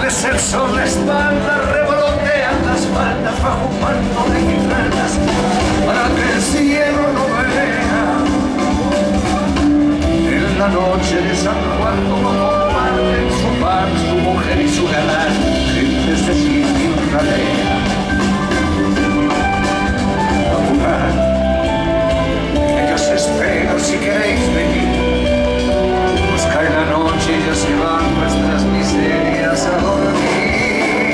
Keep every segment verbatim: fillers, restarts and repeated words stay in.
aparece el sol, la espalda revolotean las faldas bajo un manto de gitanas para que el cielo no vea. En la noche de San Juan, como comparten su pan, su mujer y su galán, gente se siente ralea. Apurad, que os espero si queréis venir. Busca la noche y ya se van nuestras miserias a dormir.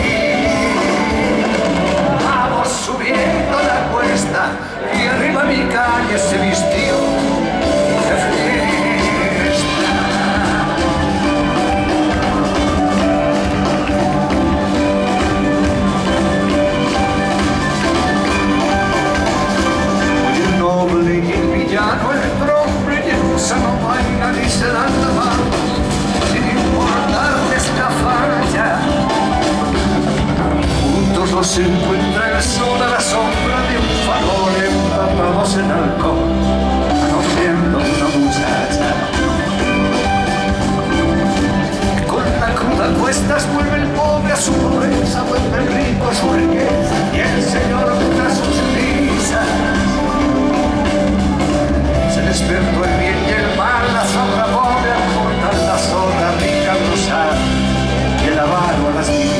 Vamos subiendo la cuesta y arriba mi calle se vistió de fiesta. Hoy el noble y el villano, el trompe y el gusano bailan y se dan la mano sin importarles la falla. Juntos los encuentra el sol a la sombra de un farol, empapados en alcohol, conociendo una muchacha. Con la cruda a cuestas vuelve el pobre a su pobreza, vuelve el rico a su riqueza y el señor a sus risas. Se despertó el bien y el mal, la sombra pobre aportan la sola rica rosada y el avaro a las